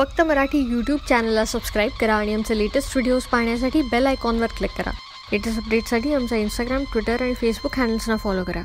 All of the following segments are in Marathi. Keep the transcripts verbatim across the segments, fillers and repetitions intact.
फक्त मराठी यूट्यूब चॅनलला सबस्क्राईब करा आणि आमचे लेटेस्ट व्हिडिओज पाहण्यासाठी बेल आयकॉनवर क्लिक करा. लेटेस्ट अपडेट्ससाठी आमचा इंस्टाग्राम, ट्विटर आणि फेसबुक हँडल्सना फॉलो करा.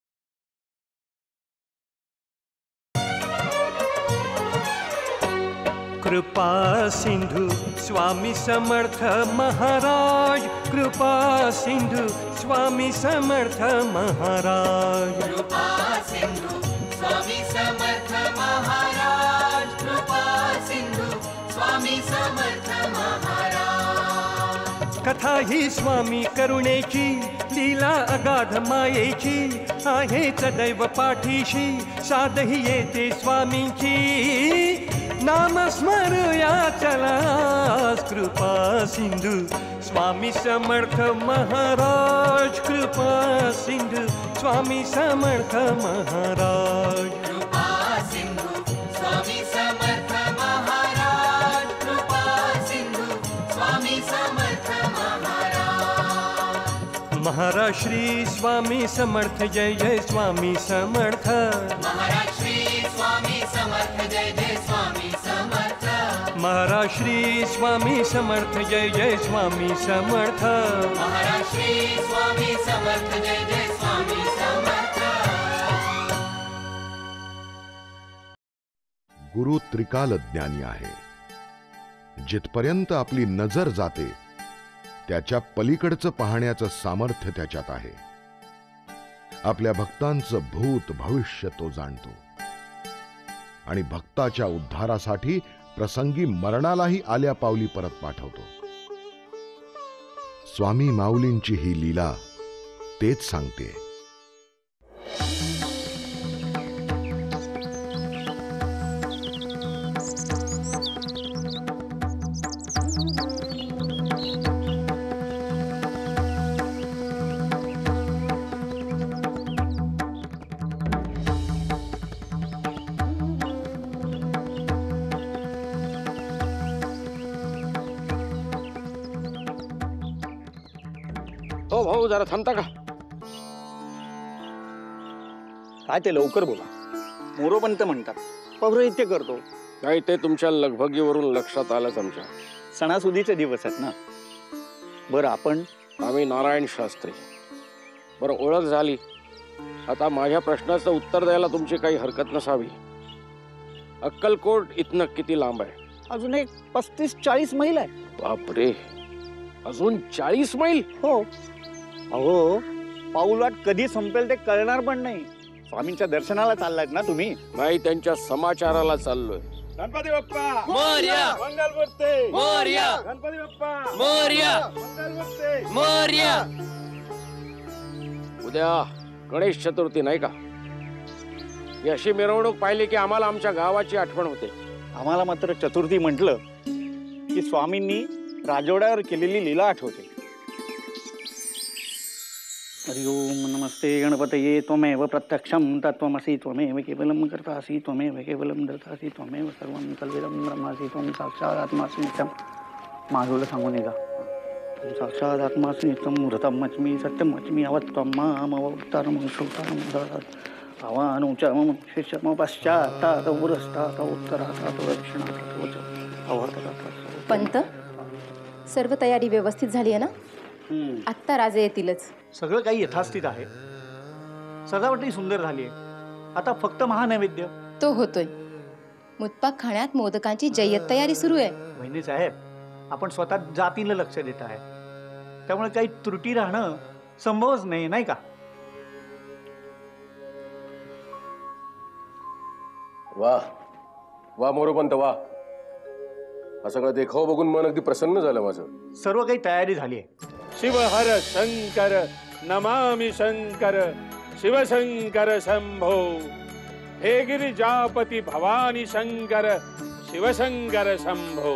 कृपा सिंधू स्वामी समर्थ महाराज, कृपा सिंधू स्वामी समर्थ महाराज, कृपा सिंधू स्वामी समर्थ महाराज, कृपा सिंधू स्वामी समर्थ महाराज. कथा ही स्वामी करुणेची, लीला अगाध मायेची, आहे सदैव पाठीशी, साधही येते स्वामींची. नाम स्मरूया चला, कृपा सिंधू स्वामी समर्थ महाराज, कृपा सिंधू स्वामी समर्थ महाराज, कृपा सिंधू स्वामी समर्थ महाराज, कृपा सिंधू स्वामी समर्थ महाराज. महाराज श्री स्वामी समर्थ, जय जय स्वामी समर्थ. महाराज श्री स्वामी समर्थ, जय जय स्वामी समर्थ. महाराज श्री स्वामी समर्थ, जय जय स्वामी समर्थ. महाराज श्री स्वामी समर्थ, जय जय स्वामी समर्थ. गुरु त्रिकाल ज्ञानी आहे. जिथपर्यंत आपली नजर जाते त्याच्या पलीकडचं पाहण्याचं सामर्थ्य त्याच्यात आहे. आपल्या भक्तांचं भूत भविष्य तो जाणतो आणि भक्ताच्या उद्धारासाठी प्रसंगी मरणालाही आल्या पावली परत पाठवतो. स्वामी माऊलींची ही लीला तेच सांगते. हो भाऊ, जरा थांबता का? काय ते लवकर बोला. मोरोपंत म्हणतात, पौरोहित्य करतो. नाही, ते तुमच्या लगभगीवरून लक्षात आलंच. आमच्या सणासुदीचे दिवस आहेत ना. बरं, आपण आम्ही नारायण शास्त्री. बरं, ओळख झाली. आता माझ्या प्रश्नाचं उत्तर द्यायला तुमची काही हरकत नसावी. अक्कलकोट इथनं किती लांब आहे? अजून एक पस्तीस चाळीस मैल आहे. बापरे, अजून चाळीस मैल? हो. अहो, पाऊलवाट कधी संपेल ते कळणार पण नाही. स्वामींच्या दर्शनाला चाललात ना तुम्ही? नाही, त्यांच्या समाचाराला चाललोय. गणपती बाप्पा मोरया, मंगलमूर्ती मोरया, गणपती बाप्पा मोरया, मंगलमूर्ती मोरया. उद्या गणेश चतुर्थी नाही का? ही अशी मिरवणूक पाहिली की आम्हाला आमच्या गावाची आठवण होते. आम्हाला मात्र चतुर्थी म्हटलं की स्वामींनी राजवाड्यावर केलेली लीला आठवते. हरि ओम नमस्ते गणपतये. त्वमेव प्रत्यक्षं तत्त्वमसि, त्वमेव केवलं कर्तासि, त्वमेव केवलं धर्तासि, त्वमेव सर्वं कल्विदं ब्रह्मासि, त्वं साक्षात् आत्मासि नित्यं. माधवला सांगून येगा, साक्षात् आत्मासि नित्यं मृतं वच्मि सत्यं वच्मि अवत्वं माम अवतारं श्रोतारं ददात् आवानुचं शिष्यं पश्चात् पुरस्तात् उत्तरात् दक्षिणात् वच अवतरात्. पंत, सर्व तयारी व्यवस्थित झाली आहे ना? आत्ता राजे येतीलच. सगळं काही यथास्थित आहे. सजावटही सुंदर झाली आहे. आता फक्त महानैवेद्य तो होतोय. मुतपाक खाण्यात मोदकांची जय्यत तयारी सुरू आहे. वहिनी साहेब, आपण स्वतः जातीला लक्ष देत आहे, त्यामुळे काही त्रुटी राहणं संभवच नाही, नाही का? वा वा मोरोपंत, वा. हा सगळा देखाव बघून मन अगदी प्रसन्न झालं माझं. सर्व काही तयारी झाली आहे. शिव हर शंकर नमामि शंकर, शिवशंकर शंभो. हे गिरिजापती भवानी शंकर, शिवशंकर शंभो.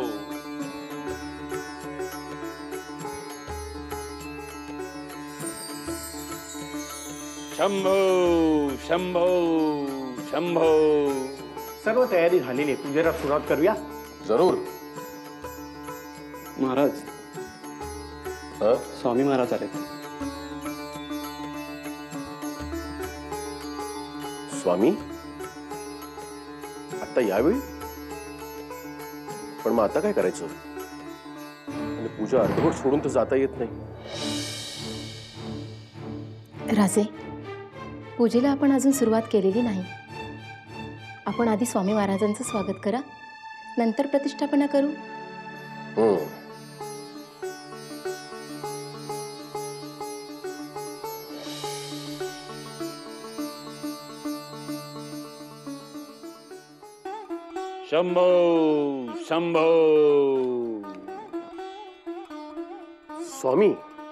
शंभो शंभो शंभो. सर्व तयारी झालेली आहे. पूजेला सुरुवात करूया. जरूर. महाराज, स्वामी महाराज आले. स्वामी आता यावेळी? पण मग आता काय करायचं? आणि पूजा अर्धवट सोडून तर जाता येत नाही. राजे, पूजेला आपण अजून सुरुवात केलेली नाही. आपण आधी स्वामी महाराजांचं स्वागत करा, नंतर प्रतिष्ठापना करू. हम्म. शंभो शंभो. स्वामी,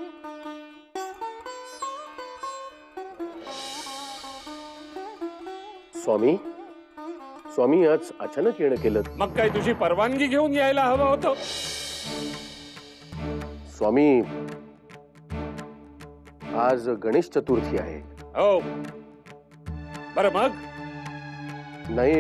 स्वामी स्वामी आज अचानक येणं केलं. मग काय तुझी परवानगी घेऊन यायला हवं होतं. स्वामी, आज गणेश चतुर्थी आहे. हो, बरं मग? नाही,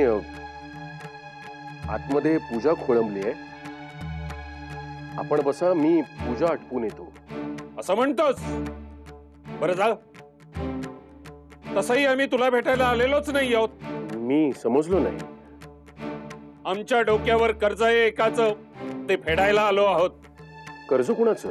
आतमध्ये पूजा खोळंबली आहे. आपण बसा, मी पूजा आटपून येतो. असं म्हणतोस? बरं जा. तसंही आम्ही तुला भेटायला आलेलोच नाही आहोत. मी समजलो नाही. आमच्या डोक्यावर कर्ज आहे एकाचं, ते फेडायला आलो आहोत. कर्ज कुणाचं?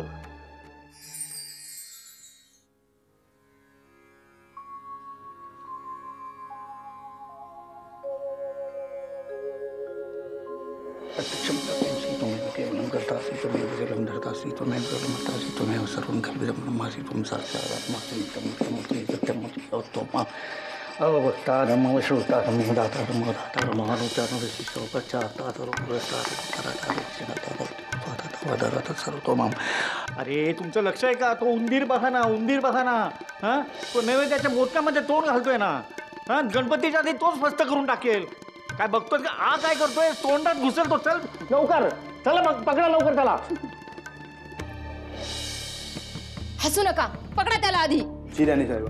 प्रत्यक्षं त्वमेव केवलं कर्तासि त्वमेव जगं धर्तासि त्वमेव कर्मकर्तासि त्वमेव सर्वं खल्विदं ब्रह्मासि त्वं साक्षात् आत्मासि त्वं त्वमसि सत्यं त्वं अवक्तारं अवश्रुतारं दातारं दातारं महानुचारं विशिष्टोपचारं सर्वतोमाम. अरे तुमचं लक्ष आहे का? तो उंदीर बघा ना, उंदीर बघा ना. हा, तो नैवेद्याच्या मोदकामध्ये तोंड घालतोय ना. हा, गणपतीच्या आधी तोच फस्त करून टाकेल. काय बघतोय का? आ काय करतोय? तोंडात घुसेल तो. चल लवकर, चला मग पकडा लवकर त्याला. हसू नका, पकडा त्याला आधी. शिराने साहेब.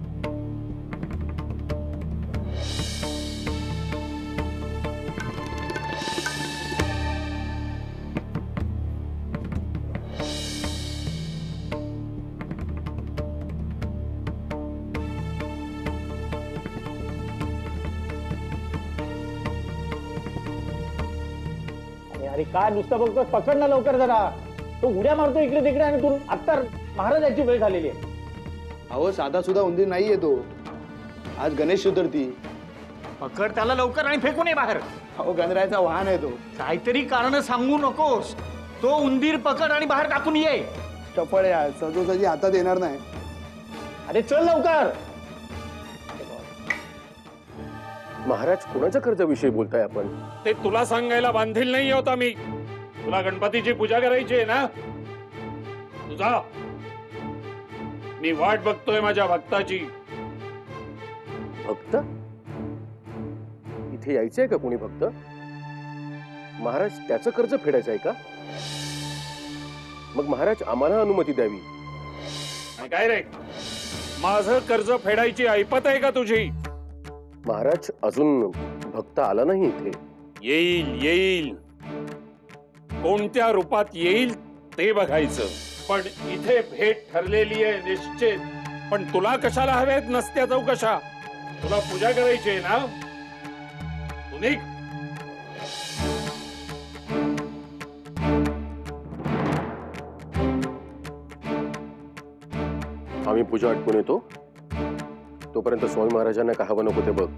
अरे काय नुसतं बघतो? पकड ना लवकर जरा. तो उड्या मारतो इकडे तिकडे आणि तू आत्ता महाराजांची वेळ झालेली आहे. अहो साधा सुद्धा उंदीर नाही येतो. आज गणेश चतुर्थी. पकड त्याला लवकर आणि फेकून ये बाहेर. अहो गणरायाचा वाहन आहे तो. काहीतरी कारण सांगू नकोस. तो उंदीर पकड आणि बाहेर टाकून ये. चपळ आहे, सहजासहजी हातात येणार नाही. अरे चल लवकर. महाराज, कोणाच्या कर्जाविषयी बोलताय आपण? ते तुला सांगायला बांधील नाही होता मी. तुला गणपतीची पूजा करायची आहे ना, तुझा. मी वाट बघतोय माझ्या भक्ताची. भक्त? इथे यायचंय का कोणी भक्त? महाराज, त्याचं कर्ज फेडायचं आहे का? मग महाराज आम्हाला अनुमती द्यावी. काय रे, माझं कर्ज फेडायची ऐपत आहे का तुझी? महाराज, अजून भक्त आला नाही इथे. येईल येईल. कोणत्या रूपात येईल ते बघायचं. पण इथे भेट ठरलेली आहे निश्चित. पण तुला कशाला हवेत नसत्या चौकशा? तुला पूजा करायची आहे ना, तू निघ. आम्ही पूजा आटपून येतो. तोपर्यंत स्वामी महाराजांना का हवं नको ते बघ.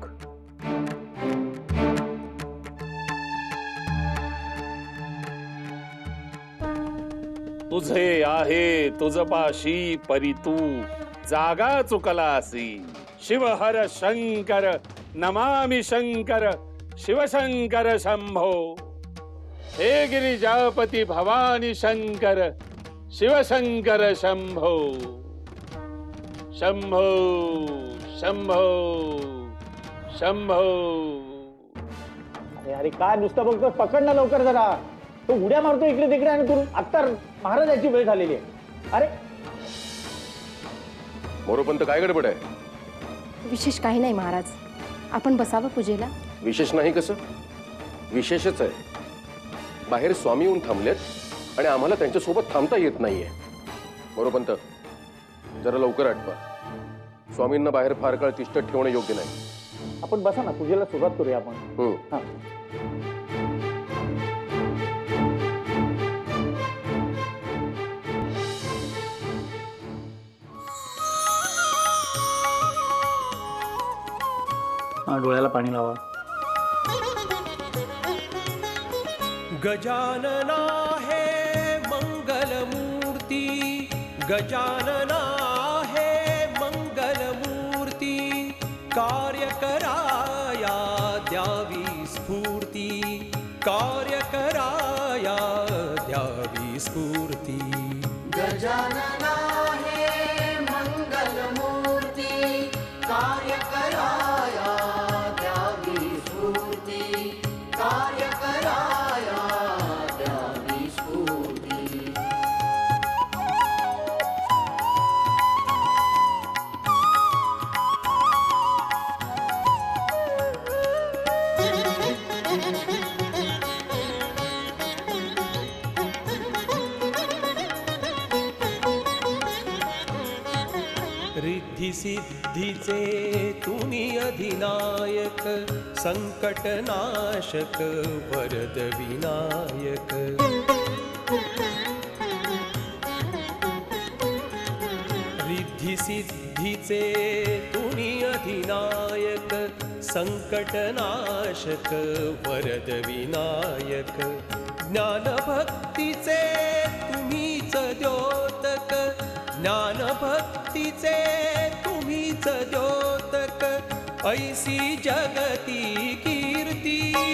तुझे आहे तुझपाशी परी तू जागा चुकलासी. शिव हर शंकर नमामि शंकर शिवशंकर शंभो. हे गिरिजापती भवानी शंकर शिवशंकर शंभो. शंभो शंभो शंभो. अरे अरे काय नुसतं बघतो? पकड ना लवकर जरा. तो उड्या मारतो इकडे तिकडे आणि तू आत्ता महाराजांची वेळ झालेली आहे. अरे मोरोपंत, काय गडबड आहे? विशेष काही नाही महाराज, आपण बसावं पूजेला. विशेष नाही कसं? विशेषच आहे. बाहेर स्वामी येऊन थांबलेत आणि आम्हाला त्यांच्यासोबत थांबता येत नाहीये. मोरोपंत, जरा लवकर आटवा. स्वामींना बाहेर फार काळ तिष्ठत ठेवणं योग्य नाही. आपण बसा ना, पूजेला सुरुवात करूया आपण. हम्म. हा. डोळ्याला पाणी लावा. गजानना हे मंगलमूर्ती, गजानना हे मंगलमूर्ती, कार्य कराया द्यावी स्फूर्ती, कार्य कराया द्यावी स्फूर्ती. गजानना हे मंगलमूर्ती, कार्य कराया द्यावी स्फूर्ती, कार्य कराया द्यावी स्फूर्ती. रिद्धी सिद्धीचे तुम्ही अधिनायक, संकटनाशक वरद विनायक. रिद्धी सिद्धीचे तुम्ही अधिनायक, संकटनाशक वरद विनायक. ज्ञानभक्तीचे तुम्हीच द्योतक, ज्ञानभक्तीचे तुम्हीच द्योतक, ऐसी जगती कीर्ती.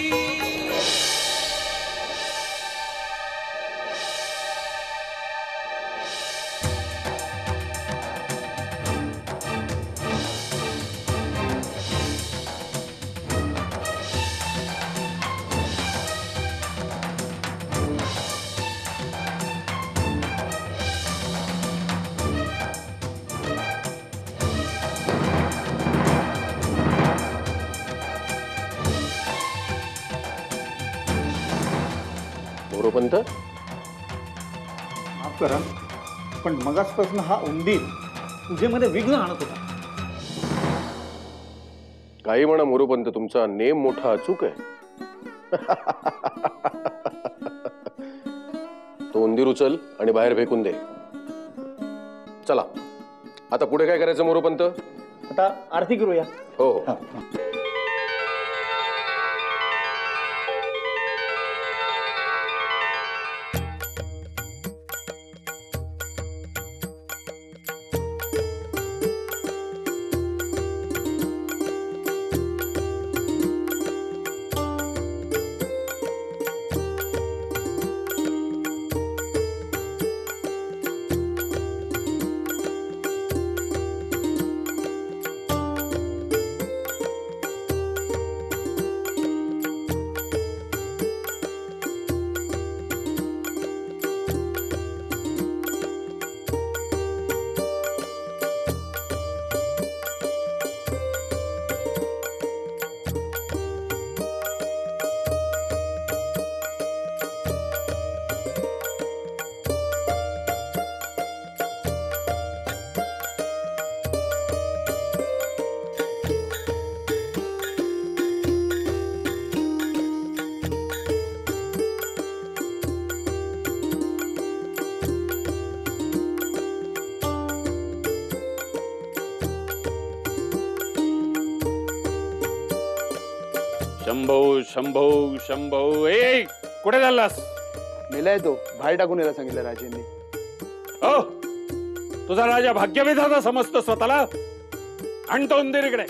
मोरोपंत, माफ करा, पण मगासपासून हा उंदीर पूजेमध्ये विघ्न आणत होता. काही म्हणा मोरोपंत, तुमचा नेम मोठा अचूक आहे. तो उंदीर उचल आणि बाहेर फेकून दे. चला, आता पुढे काय करायचं मोरोपंत? आता आरती करूया. हो हो. शंभो शंभो शंभो. ए कुठे चाललास? मेलाय तो, बाहेर टाकून यायला सांगितलं राजेंनी. हो, तुझा राजा भाग्यविधाता समजतो स्वतःला. आणतो उंदीर इकडे.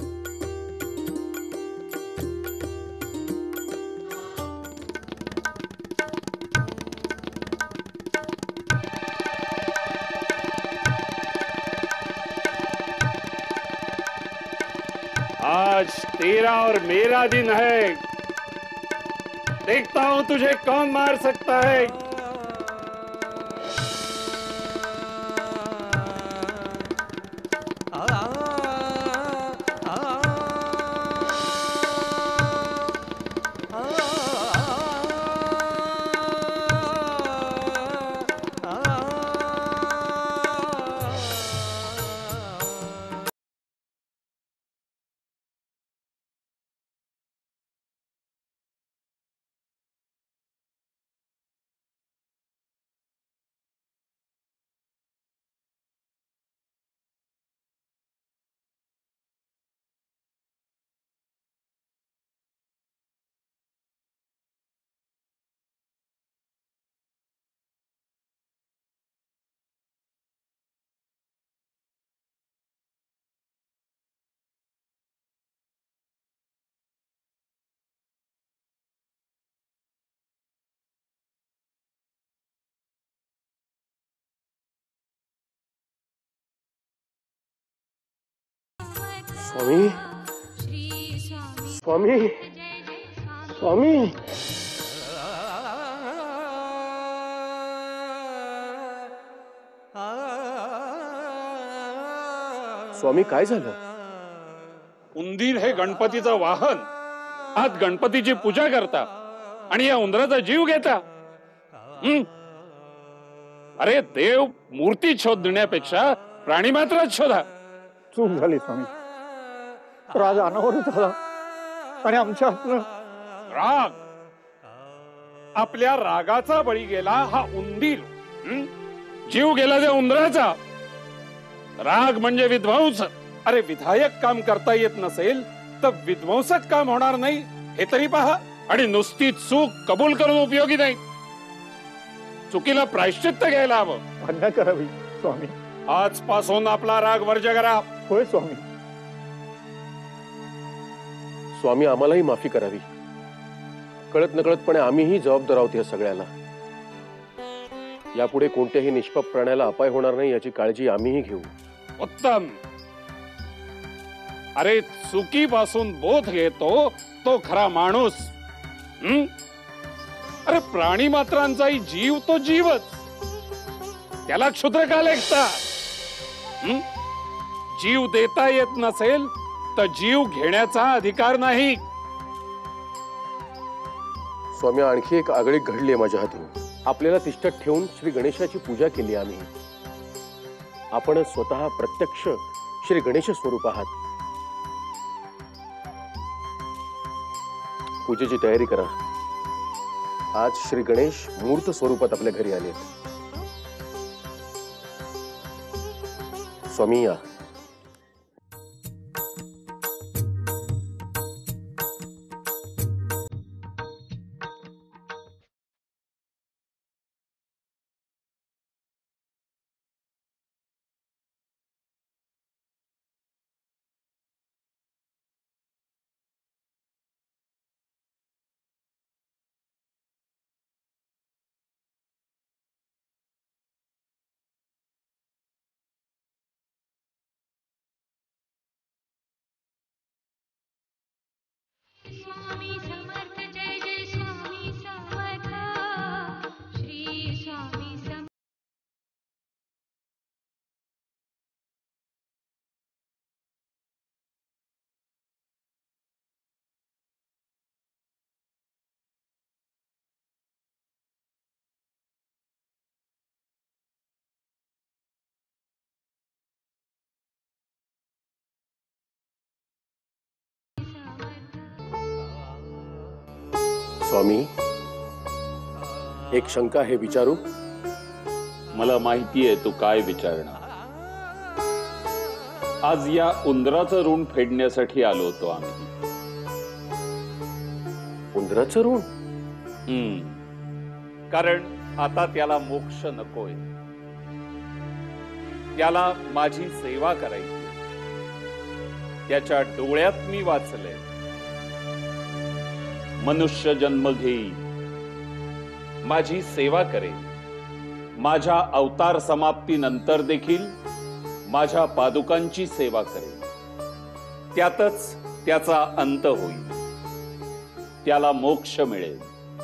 आज तेरा और मेरा दिन है. देखता हूं तुझे कौन मार सकता है. स्वामी स्वामी स्वामी स्वामी काय झालं? उंदीर हे गणपतीचं वाहन. आज गणपतीची पूजा करता आणि या उंदराचा जीव घेता. हम्म. अरे देव मूर्ती शोधण्यापेक्षा प्राणी मात्रच शोधा. चूक झाली स्वामी. राग अनावरच झाला आणि आमच्या हातनं राग. आपल्या रागाचा बळी गेला हा उंदीर. हम्म? जीव गेला त्या उंदराचा. राग म्हणजे विध्वंस. अरे विधायक काम करता येत नसेल तर विध्वंसक काम होणार नाही हे तरी पहा. आणि नुसती चूक कबूल करून उपयोगी नाही. चुकीला प्रायश्चित्त घ्यायला हवं. आज्ञा करावी स्वामी. आजपासून आपला राग वर्ज करा. होय स्वामी. स्वामी आम्हालाही माफी करावी. कळत नकळतपणे आम्हीही जबाबदार आहोत या सगळ्याला. यापुढे कोणत्याही निष्पाप प्राण्याला अपाय होणार नाही याची काळजी आम्हीही घेऊ. उत्तम. अरे चुकीपासून बोध घेतो तो खरा माणूस. हम्म? अरे प्राणी मात्रांचाही जीव तो जीवच. त्याला क्षुद्र का लेखता? हम्म? जीव देता येत नसेल तर जीव घेण्याचा अधिकार नाही. स्वामी आणखी एक आगळीक घडली माझ्या हातून. आपल्याला तिष्ठत ठेवून श्री गणेशाची पूजा केली आम्ही. आपण स्वतः प्रत्यक्ष श्री गणेश स्वरूप आहात. पूजेची तयारी करा. आज श्री गणेश मूर्त स्वरूपात आपल्या घरी आले. स्वामी या. स्वामी समर्थ जय जय स्वामी समर्थ श्री स्वामी समर्थ. स्वामी एक शंका आहे विचारू? मला माहितीये तू काय विचारणार. आज या उंदराचं ऋण फेडण्यासाठी आलो होतो आम्ही. उंदराचं ऋण? हम्म. कारण आता त्याला मोक्ष नकोय. त्याला माझी सेवा करायची. त्याच्या डोळ्यात मी वाचले मनुष्य जन्म घेई, माझी सेवा करे, माझ्या अवतार समाप्तीनंतर देखील माझ्या पादुकांची सेवा करे. त्यातच त्याचा अंत होईल. त्याला मोक्ष मिळेल.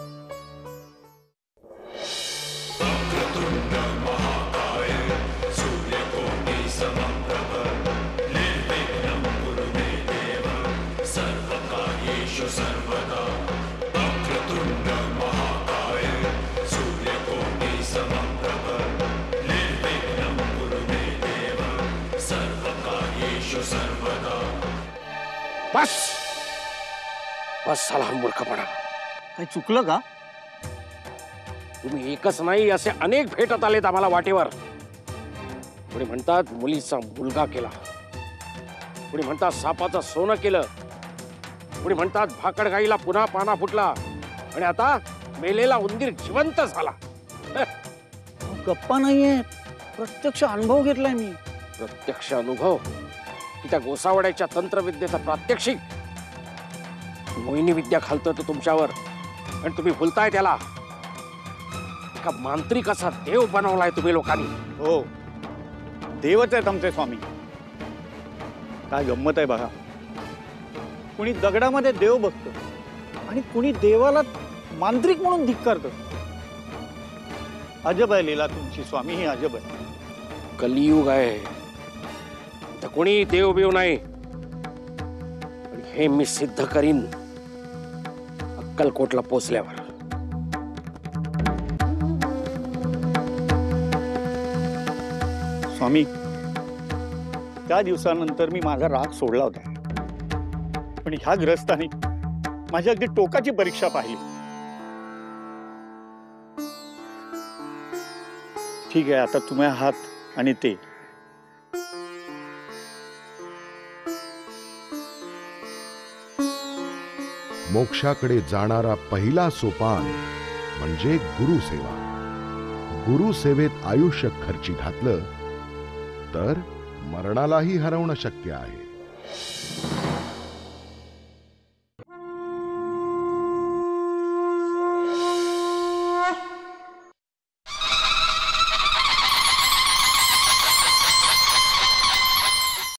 बस बस झाला मूर्खपणा. काही चुकलं का? तुम्ही एकच नाही असे अनेक भेटत आलेत आम्हाला वाटेवर. कोणी म्हणतात मुलीचा मुलगा केला, कोणी म्हणतात सापाचं सोनं केलं, कोणी म्हणतात भाकड गाईला पुन्हा पाना फुटला आणि आता मेलेला उंदीर जिवंत झाला. गप्पा नाहीये, प्रत्यक्ष अनुभव घेतलाय मी. प्रत्यक्ष अनुभव की त्या गोसावड्याच्या तंत्रविद्येचा प्रात्यक्षिक? मोहिनी विद्या घालतोय तो तुमच्यावर आणि तुम्ही भुलताय त्याला. एका मांत्रिकाचा देव बनवलाय तुम्ही लोकांनी. हो, देवच आहेत आमचे स्वामी. काय गंमत आहे बघा. कुणी दगडामध्ये देव बघतं आणि कुणी देवाला मांत्रिक म्हणून धिक्कारतं. अजब आहे लीला तुमची स्वामी, ही अजब आहे. कलियुग आहे, तर कोणी देव बिव नाही. हे मी सिद्ध करीन अक्कलकोटला पोचल्यावर. स्वामी, त्या दिवसानंतर मी माझा राग सोडला होता, पण ह्या ग्रस्ताने माझी अगदी टोकाची परीक्षा पाहिली. ठीक आहे, आता तुम्ही आहात आणि ते. मोक्षाकडे जाणारा पहिला सोपान म्हणजे गुरुसेवा. गुरुसेवेत आयुष्य खर्ची घातलं तर मरणालाही हरवणं शक्य आहे.